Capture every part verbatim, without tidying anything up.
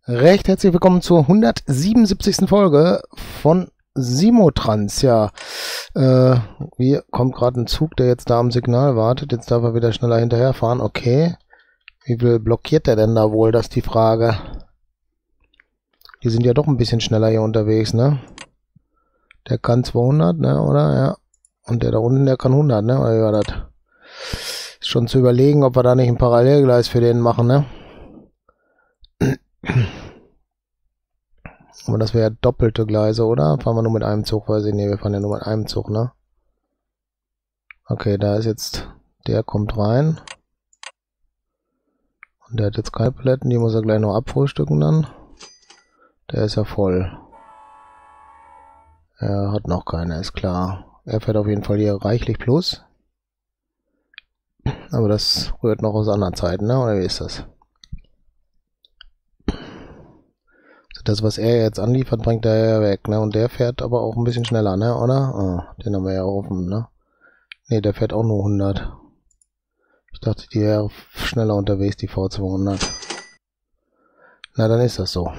Recht herzlich willkommen zur hundertsiebenundsiebzigsten Folge von Simotrans. Ja, äh, hier kommt gerade ein Zug, der jetzt da am Signal wartet. Jetzt darf er wieder schneller hinterherfahren. Okay. Wie viel blockiert der denn da wohl? Das ist die Frage. Die sind ja doch ein bisschen schneller hier unterwegs, ne? Der kann zweihundert, ne, oder? Ja. Und der da unten, der kann hundert, ne? Oder wie war das? Ist schon zu überlegen, ob wir da nicht ein Parallelgleis für den machen, ne? Aber das wäre ja doppelte Gleise, oder? Fahren wir nur mit einem Zug? Weiß ich nicht, wir fahren ja nur mit einem Zug, ne? Okay, da ist jetzt... Der kommt rein. Und der hat jetzt keine Paletten, die muss er gleich noch abfrühstücken dann. Der ist ja voll. Er hat noch keine, ist klar. Er fährt auf jeden Fall hier reichlich plus. Aber das rührt noch aus anderen Zeiten, ne? Oder wie ist das? Das, was er jetzt anliefert, bringt er ja weg, ne? Und der fährt aber auch ein bisschen schneller, ne? Oder? Oh, den haben wir ja offen, ne? Ne, der fährt auch nur hundert. Ich dachte, die wäre schneller unterwegs, die V zweihundert. Na, dann ist das so.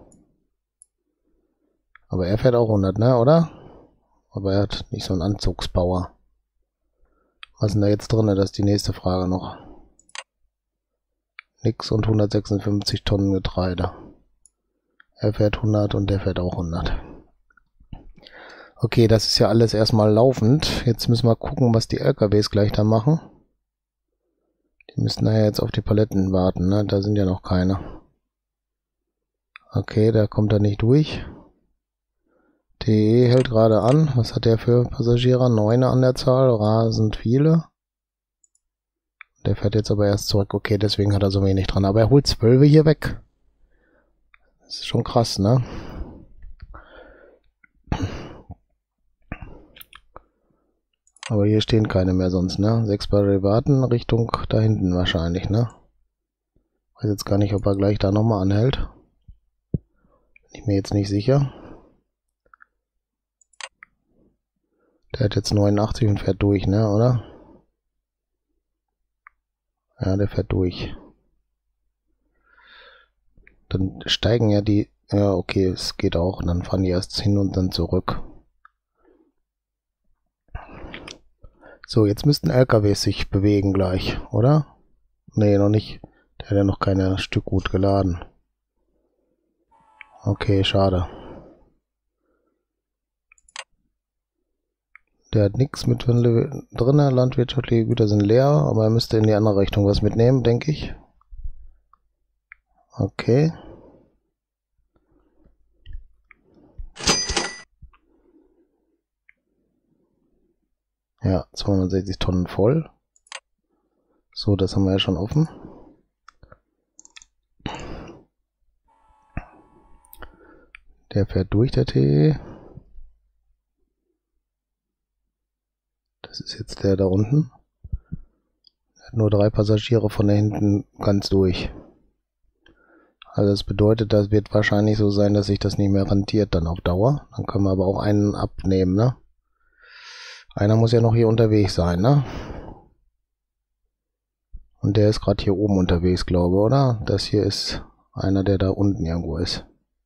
Aber er fährt auch hundert, ne? Oder? Aber er hat nicht so einen Anzugspower. Was ist denn da jetzt drin? Das ist die nächste Frage noch. Nix und hundertsechsundfünfzig Tonnen Getreide. Er fährt hundert und der fährt auch hundert. Okay, das ist ja alles erstmal laufend. Jetzt müssen wir gucken, was die L K Ws gleich da machen. Die müssten ja jetzt auf die Paletten warten, ne? Da sind ja noch keine. Okay, da kommt er nicht durch. T E hält gerade an. Was hat der für Passagiere? Neune an der Zahl, rasend viele. Der fährt jetzt aber erst zurück. Okay, deswegen hat er so wenig dran. Aber er holt zwölf hier weg. Das ist schon krass, ne? Aber hier stehen keine mehr sonst, ne? Sechs Derivaten Richtung da hinten wahrscheinlich, ne? Weiß jetzt gar nicht, ob er gleich da nochmal anhält. Bin ich mir jetzt nicht sicher. Der hat jetzt neunundachtzig und fährt durch, ne, oder? Ja, der fährt durch. Dann steigen ja die... Ja, okay, es geht auch. Und dann fahren die erst hin und dann zurück. So, jetzt müssten L K Ws sich bewegen gleich, oder? Nee, noch nicht. Der hat ja noch keine Stückgut geladen. Okay, schade. Der hat nichts mit drin. Landwirtschaftliche Güter sind leer, aber er müsste in die andere Richtung was mitnehmen, denke ich. Okay. Ja, zweihundertsechzig Tonnen voll. So, das haben wir ja schon offen. Der fährt durch, der T E. Das ist jetzt der da unten. Er hat nur drei Passagiere von da hinten ganz durch. Also das bedeutet, das wird wahrscheinlich so sein, dass sich das nicht mehr rentiert dann auf Dauer. Dann können wir aber auch einen abnehmen, ne? Einer muss ja noch hier unterwegs sein, ne? Und der ist gerade hier oben unterwegs, glaube ich, oder? Das hier ist einer, der da unten irgendwo ist.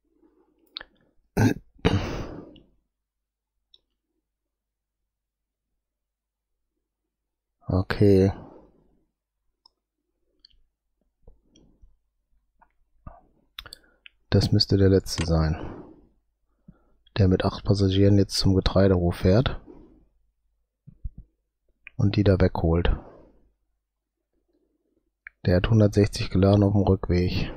Okay. Das müsste der letzte sein. Der mit acht Passagieren jetzt zum Getreidehof fährt. Und die da wegholt. Der hat hundertsechzig geladen auf dem Rückweg.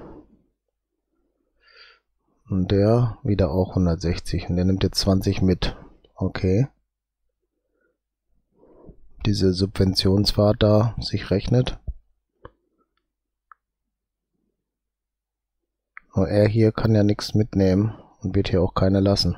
Und der wieder auch hundertsechzig. Und der nimmt jetzt zwanzig mit. Okay. Diese Subventionsfahrt da sich rechnet. Nur er hier kann ja nichts mitnehmen. Und wird hier auch keine lassen.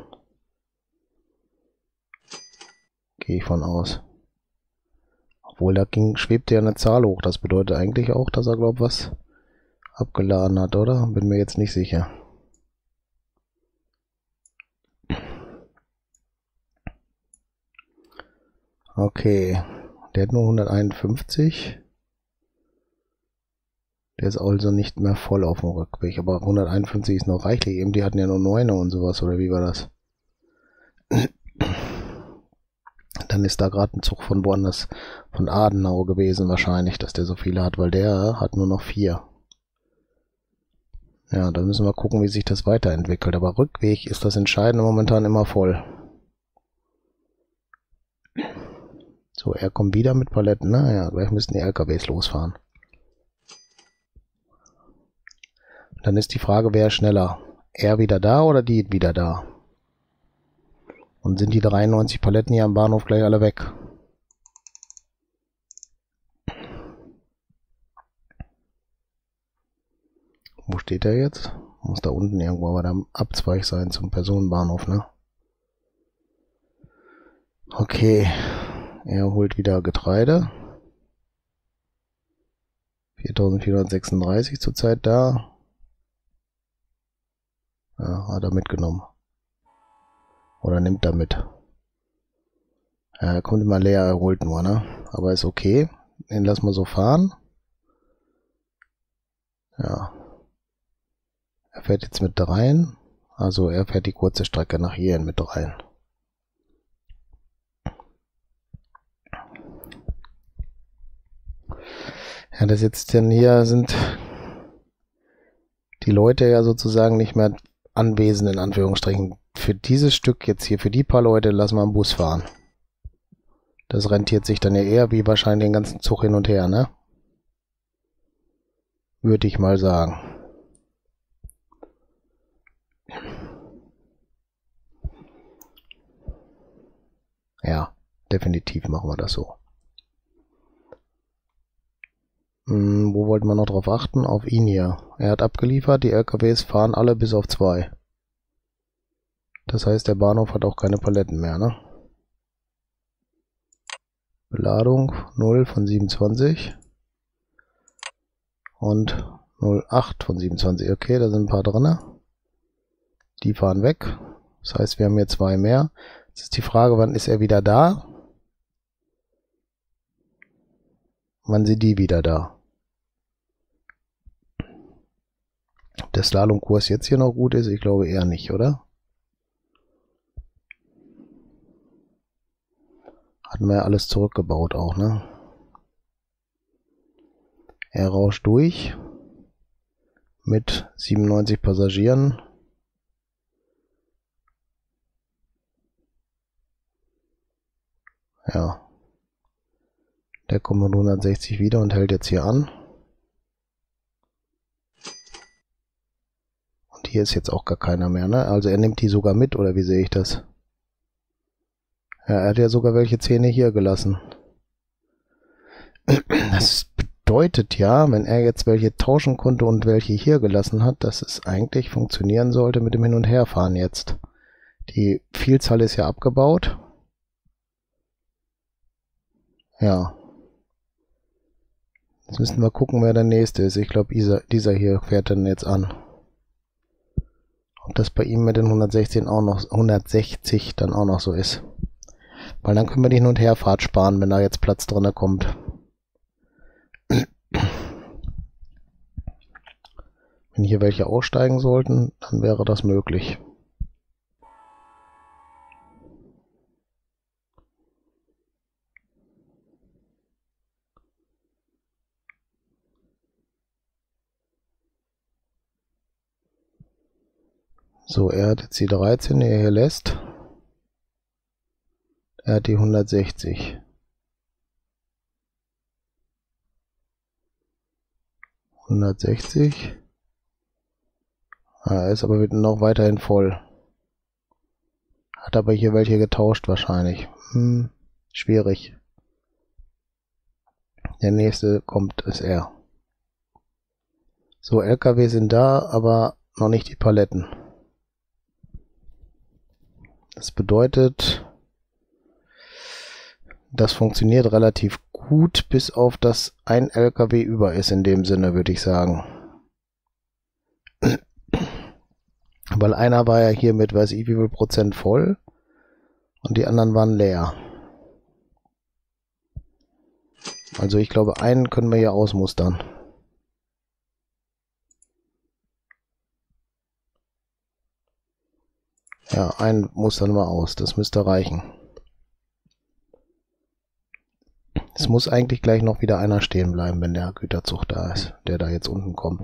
Gehe ich von aus. Obwohl, da ging, schwebte ja eine Zahl hoch. Das bedeutet eigentlich auch, dass er, glaube ich, was abgeladen hat, oder? Bin mir jetzt nicht sicher. Okay. Der hat nur hunderteinundfünfzig. Der ist also nicht mehr voll auf dem Rückweg. Aber hunderteinundfünfzig ist noch reichlich. Eben, die hatten ja nur neun und sowas, oder wie war das? Dann ist da gerade ein Zug von woanders, von Adenau gewesen wahrscheinlich, dass der so viele hat, weil der hat nur noch vier. Ja, dann müssen wir gucken, wie sich das weiterentwickelt. Aber Rückweg ist das Entscheidende momentan immer voll. So, er kommt wieder mit Paletten. Naja, gleich müssten die L K Ws losfahren. Dann ist die Frage, wer ist schneller? Er wieder da oder die wieder da? Und sind die dreiundneunzig Paletten hier am Bahnhof gleich alle weg? Wo steht er jetzt? Muss da unten irgendwo aber der Abzweig sein zum Personenbahnhof, ne? Okay. Er holt wieder Getreide. viertausendvierhundertsechsunddreißig zurzeit da. Ja, hat er mitgenommen. Oder nimmt er mit. Ja, er kommt immer leer, er holt nur, ne? Aber ist okay. Den lassen wir so fahren. Ja. Er fährt jetzt mit dreien. Also er fährt die kurze Strecke nach hierhin mit dreien. Ja, das jetzt denn hier sind die Leute ja sozusagen nicht mehr anwesend, in Anführungsstrichen. Für dieses Stück jetzt hier, für die paar Leute, lassen wir einen Bus fahren. Das rentiert sich dann ja eher wie wahrscheinlich den ganzen Zug hin und her, ne? Würde ich mal sagen. Ja, definitiv machen wir das so. Hm, wo wollten wir noch drauf achten? Auf ihn hier. Er hat abgeliefert, die L K Ws fahren alle bis auf zwei. Das heißt, der Bahnhof hat auch keine Paletten mehr, ne? Beladung null von siebenundzwanzig. Und null Komma acht von siebenundzwanzig. Okay, da sind ein paar drin. Die fahren weg. Das heißt, wir haben hier zwei mehr. Jetzt ist die Frage, wann ist er wieder da? Wann sind die wieder da? Ob der Slalomkurs jetzt hier noch gut ist? Ich glaube eher nicht, oder? Hatten wir ja alles zurückgebaut auch, ne? Er rauscht durch mit siebenundneunzig Passagieren. Ja. Der kommt mit hundertsechzig wieder und hält jetzt hier an. Und hier ist jetzt auch gar keiner mehr, ne? Also er nimmt die sogar mit, oder wie sehe ich das? Ja, er hat ja sogar welche Zähne hier gelassen. Das bedeutet ja, wenn er jetzt welche tauschen konnte und welche hier gelassen hat, dass es eigentlich funktionieren sollte mit dem Hin- und Herfahren jetzt. Die Vielzahl ist ja abgebaut. Ja. Jetzt müssen wir gucken, wer der nächste ist. Ich glaube, dieser, dieser hier fährt dann jetzt an. Ob das bei ihm mit den hundertsechzig auch noch, hundertsechzig dann auch noch so ist. Weil dann können wir die Hin- und Herfahrt sparen, wenn da jetzt Platz drin kommt. Wenn hier welche aussteigen sollten, dann wäre das möglich. So, er hat jetzt die dreizehn, die er hier lässt. Er hat die hundertsechzig. hundertsechzig. Ah, er ist aber noch weiterhin voll. Hat aber hier welche getauscht wahrscheinlich. Hm, schwierig. Der nächste kommt, ist er. So, L K W sind da, aber noch nicht die Paletten. Das bedeutet, das funktioniert relativ gut, bis auf das ein L K W über ist in dem Sinne, würde ich sagen. Weil einer war ja hier mit, weiß ich wie viel Prozent voll und die anderen waren leer. Also ich glaube, einen können wir hier ausmustern. Ja, ein muss dann mal aus. Das müsste reichen. Es muss eigentlich gleich noch wieder einer stehen bleiben, wenn der Güterzug da ist, der da jetzt unten kommt.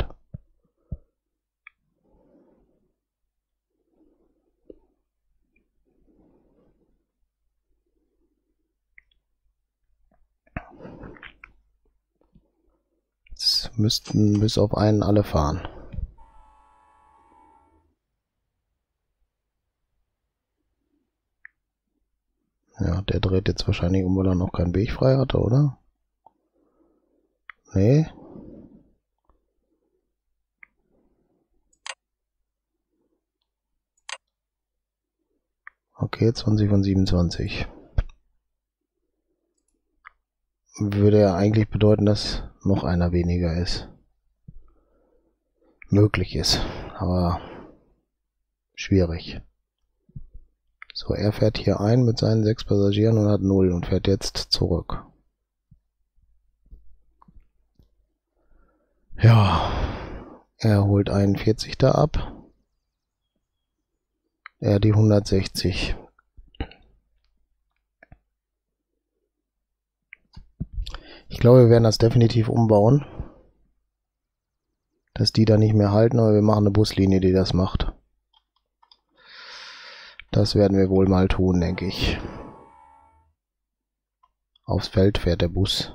Jetzt müssten bis auf einen alle fahren. Ja, der dreht jetzt wahrscheinlich um, weil er noch keinen Weg frei hatte, oder? Nee. Okay, zwanzig von siebenundzwanzig. Würde ja eigentlich bedeuten, dass noch einer weniger ist. Möglich ist, aber schwierig. So, er fährt hier ein mit seinen sechs Passagieren und hat null und fährt jetzt zurück. Ja, er holt einundvierzig da ab. Er die hundertsechzig. Ich glaube, wir werden das definitiv umbauen. Dass die da nicht mehr halten, aber wir machen eine Buslinie, die das macht. Das werden wir wohl mal tun, denke ich. Aufs Feld fährt der Bus.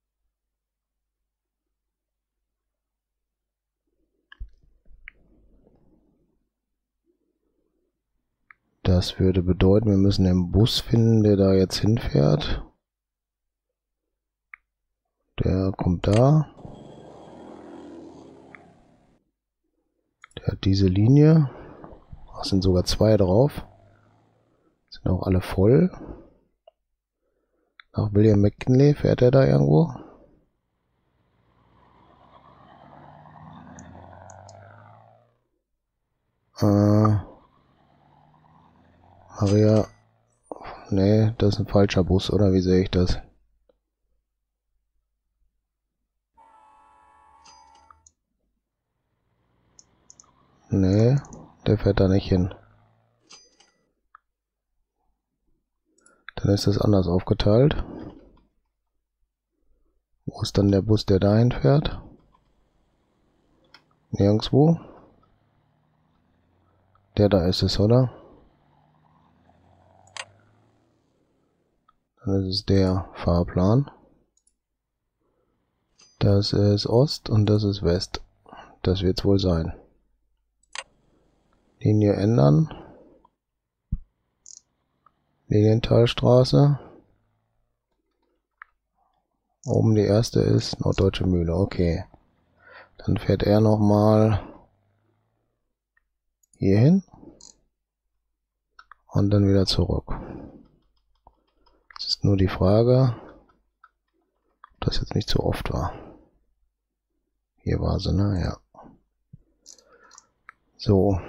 Das würde bedeuten, wir müssen den Bus finden, der da jetzt hinfährt. Der kommt da. Der hat diese Linie. Es sind sogar zwei drauf. Sind auch alle voll. Nach William McKinley fährt er da irgendwo. Äh, Maria. Nee, das ist ein falscher Bus, oder wie sehe ich das? Nee, der fährt da nicht hin. Dann ist das anders aufgeteilt. Wo ist dann der Bus, der dahin fährt? Nirgendwo. Der da ist es, oder? Dann ist es der Fahrplan. Das ist Ost und das ist West. Das wird es wohl sein. Linie ändern. Lilienthalstraße. Oben die erste ist Norddeutsche Mühle. Okay. Dann fährt er nochmal hier hin. Und dann wieder zurück. Es ist nur die Frage, ob das jetzt nicht zu oft war. Hier war sie, ne? Ja. So.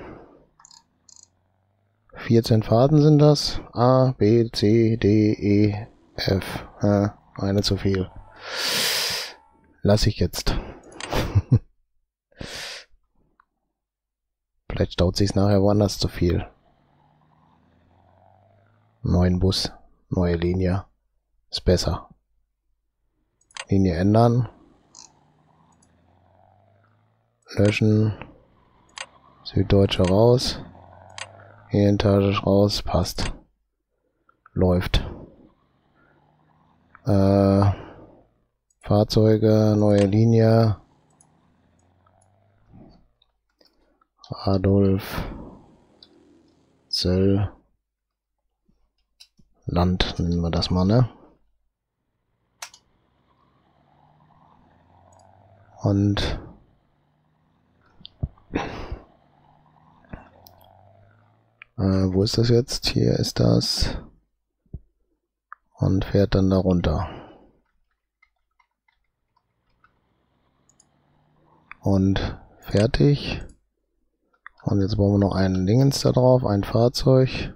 vierzehn Fahrten sind das. A, B, C, D, E, F. Ja, eine zu viel. Lass ich jetzt. Vielleicht staut sich's nachher woanders zu viel. Neuen Bus, neue Linie. Ist besser. Linie ändern. Löschen. Süddeutsche raus. Etage raus, passt. Läuft. Äh, Fahrzeuge, neue Linie. Adolf. Zell. Land nennen wir das mal, ne? Und Äh, wo ist das jetzt? Hier ist das. Und fährt dann da runter. Und fertig. Und jetzt brauchen wir noch einen Dingens da drauf, ein Fahrzeug.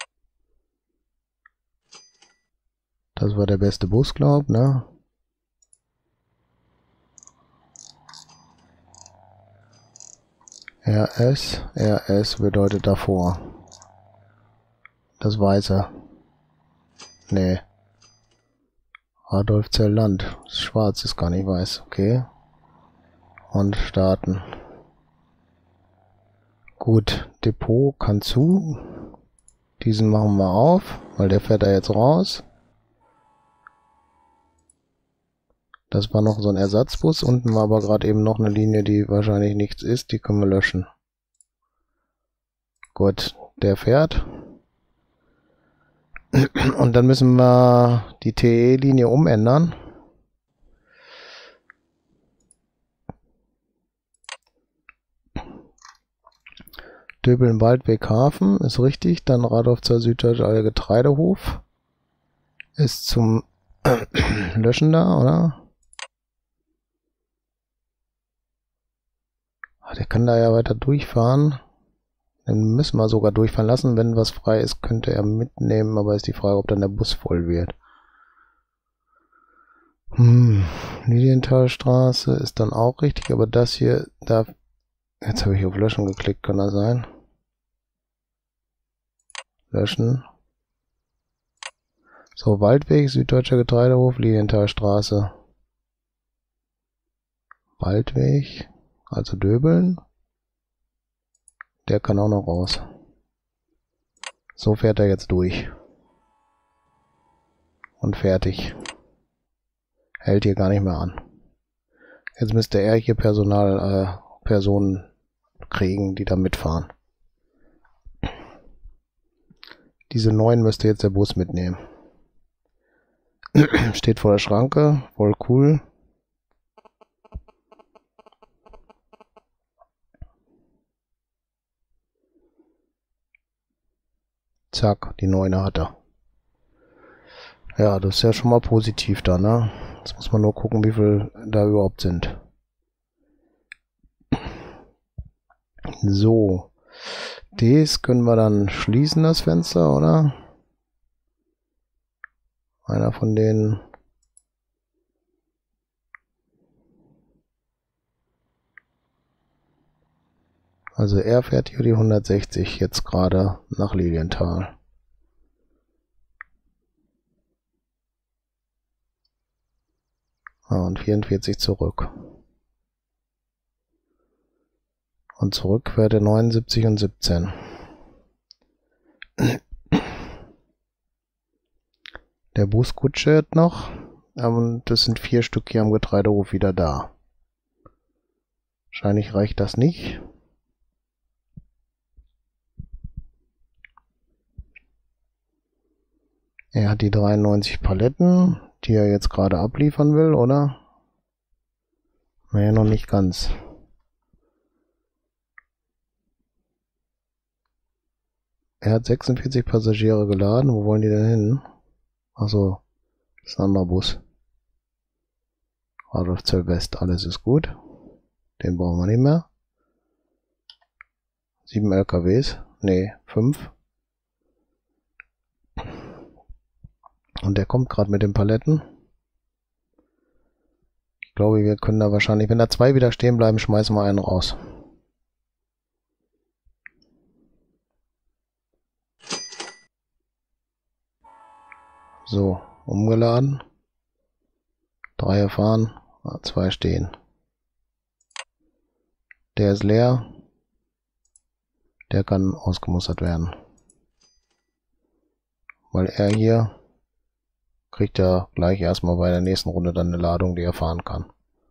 Das war der beste Bus, glaub, ne? R S. R S bedeutet davor. Das Weiße. Nee. Adolfzell-Land. Das Schwarz ist gar nicht weiß. Okay. Und starten. Gut. Depot kann zu. Diesen machen wir auf, weil der fährt da jetzt raus. Das war noch so ein Ersatzbus. Unten war aber gerade eben noch eine Linie, die wahrscheinlich nichts ist. Die können wir löschen. Gut. Der fährt. Und dann müssen wir die T E-Linie umändern. Döbeln, Waldweg, Hafen ist richtig. Dann Radolfzell, Süddeutscher Getreidehof ist zum Löschen da, oder? Ach, der kann da ja weiter durchfahren. Den müssen wir sogar durchfahren lassen. Wenn was frei ist, könnte er mitnehmen, aber ist die Frage, ob dann der Bus voll wird. Hm, Lilienthalstraße ist dann auch richtig, aber das hier, da, jetzt habe ich auf Löschen geklickt, kann das sein? Löschen. So, Waldweg, Süddeutscher Getreidehof, Lilienthalstraße. Waldweg, also Döbeln. Der kann auch noch raus. So fährt er jetzt durch. Und fertig. Hält hier gar nicht mehr an. Jetzt müsste er hier Personal, äh, Personen kriegen, die da mitfahren. Diese neun müsste jetzt der Bus mitnehmen. Steht vor der Schranke. Voll cool. Zack, die Neuner hat er. Ja, das ist ja schon mal positiv da, ne? Jetzt muss man nur gucken, wie viel da überhaupt sind. So. Das können wir dann schließen, das Fenster, oder? Einer von denen. Also er fährt hier die hundertsechzig jetzt gerade nach Lilienthal. Ah, und vierundvierzig zurück. Und zurück fährt er neunundsiebzig und siebzehn. Der Bus kutschiert noch. Und das sind vier Stück hier am Getreidehof wieder da. Wahrscheinlich reicht das nicht. Er hat die dreiundneunzig Paletten, die er jetzt gerade abliefern will, oder? Naja, noch nicht ganz. Er hat sechsundvierzig Passagiere geladen. Wo wollen die denn hin? Achso, das ist ein anderer Bus. Adolfzell West, alles ist gut. Den brauchen wir nicht mehr. Sieben L K Ws. Nee, fünf. Und der kommt gerade mit den Paletten. Ich glaube, wir können da wahrscheinlich, wenn da zwei wieder stehen bleiben, schmeißen wir einen raus. So, umgeladen. Drei fahren, zwei stehen. Der ist leer. Der kann ausgemustert werden. Weil er hier kriegt ja gleich erstmal bei der nächsten Runde dann eine Ladung, die er fahren kann.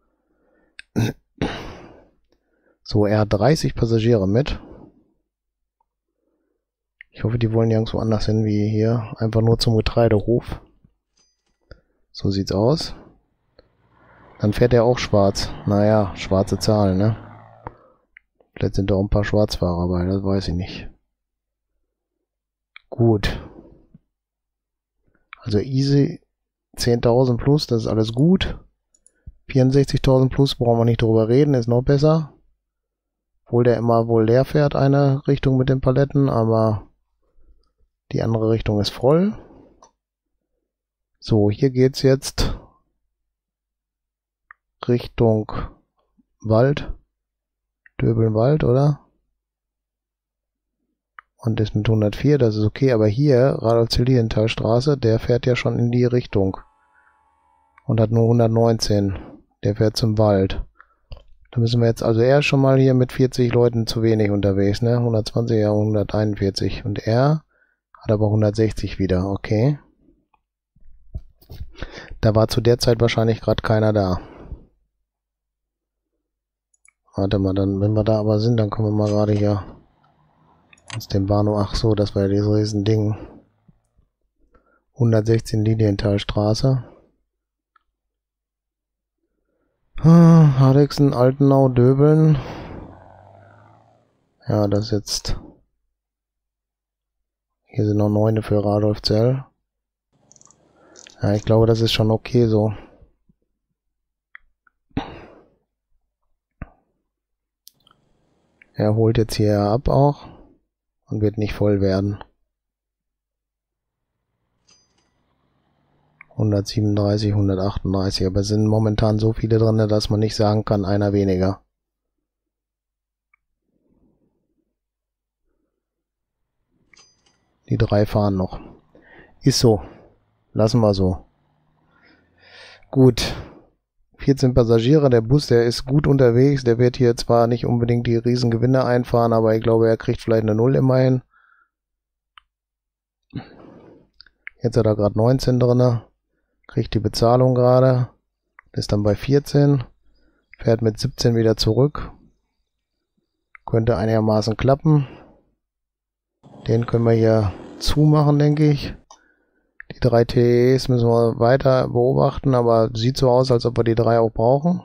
So, er hat dreißig Passagiere mit. Ich hoffe, die wollen nirgendwo anders hin wie hier. Einfach nur zum Getreidehof. So sieht's aus. Dann fährt er auch schwarz. Naja, schwarze Zahlen, ne? Vielleicht sind da auch ein paar Schwarzfahrer bei, das weiß ich nicht. Gut. Also easy zehntausend plus, das ist alles gut. vierundsechzigtausend plus brauchen wir nicht drüber reden, ist noch besser. Obwohl der immer wohl leer fährt, eine Richtung mit den Paletten, aber die andere Richtung ist voll. So, hier geht's jetzt Richtung Wald. Döbeln Wald, oder? Und ist mit hundertvier, das ist okay. Aber hier, Radolfzell-Lilienthalstraße, der fährt ja schon in die Richtung. Und hat nur hundertneunzehn. Der fährt zum Wald. Da müssen wir jetzt, also er ist schon mal hier mit vierzig Leuten zu wenig unterwegs, ne? hundertzwanzig, ja, hunderteinundvierzig. Und er hat aber hundertsechzig wieder, okay. Da war zu der Zeit wahrscheinlich gerade keiner da. Warte mal, dann, wenn wir da aber sind, dann kommen wir mal gerade hier aus dem Bahnhof. Ach so, das war ja dieses riesen Ding. hundertsechzehn Lilienthalstraße. Hardegsen, Altenau, Döbeln. Ja, das ist jetzt... Hier sind noch neune für Radolfzell. Ja, ich glaube, das ist schon okay so. Er holt jetzt hier ab auch und wird nicht voll werden. hundertsiebenunddreißig, hundertachtunddreißig, aber es sind momentan so viele drin, dass man nicht sagen kann, einer weniger. Die drei fahren noch. Ist so. Lassen wir so. Gut. vierzehn Passagiere, der Bus, der ist gut unterwegs, der wird hier zwar nicht unbedingt die Riesengewinne einfahren, aber ich glaube, er kriegt vielleicht eine Null immerhin. Jetzt hat er gerade neunzehn drin. Kriegt die Bezahlung gerade, ist dann bei vierzehn, fährt mit siebzehn wieder zurück, könnte einigermaßen klappen. Den können wir hier zumachen, denke ich. Die drei T Es müssen wir weiter beobachten, aber sieht so aus, als ob wir die drei auch brauchen.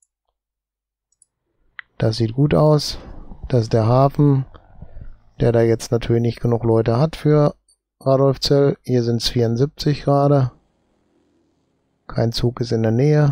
Das sieht gut aus. Das ist der Hafen, der da jetzt natürlich nicht genug Leute hat für Radolfzell. Hier sind es vierundsiebzig gerade. Kein Zug ist in der Nähe.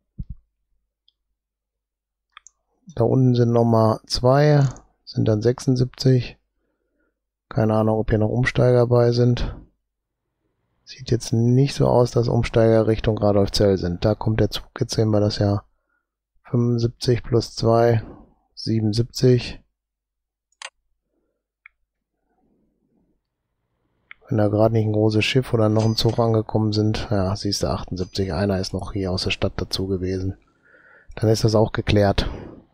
Da unten sind nochmal zwei, sind dann sechsundsiebzig. Keine Ahnung, ob hier noch Umsteiger bei sind. Sieht jetzt nicht so aus, dass Umsteiger Richtung Radolfzell sind. Da kommt der Zug, jetzt sehen wir das ja. fünfundsiebzig plus zwei, siebenundsiebzig. Wenn da gerade nicht ein großes Schiff oder noch ein Zug angekommen sind, ja, siehst du, achtundsiebzig, einer ist noch hier aus der Stadt dazu gewesen. Dann ist das auch geklärt.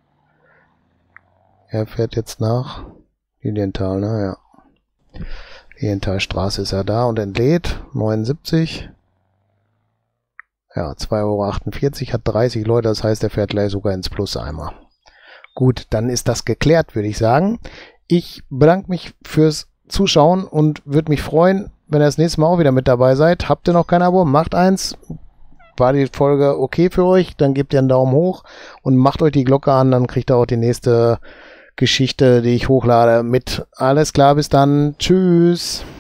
Er fährt jetzt nach Lilienthal, ne, ja. Lilienthalstraße ist er da und entlädt, neunundsiebzig. Ja, zwei Euro achtundvierzig, hat dreißig Leute, das heißt, er fährt gleich sogar ins Plus einmal. Gut, dann ist das geklärt, würde ich sagen. Ich bedanke mich fürs Zuschauen und würde mich freuen, wenn ihr das nächste Mal auch wieder mit dabei seid. Habt ihr noch kein Abo? Macht eins. War die Folge okay für euch? Dann gebt ihr einen Daumen hoch und macht euch die Glocke an, dann kriegt ihr auch die nächste Geschichte, die ich hochlade, mit. Alles klar, bis dann. Tschüss.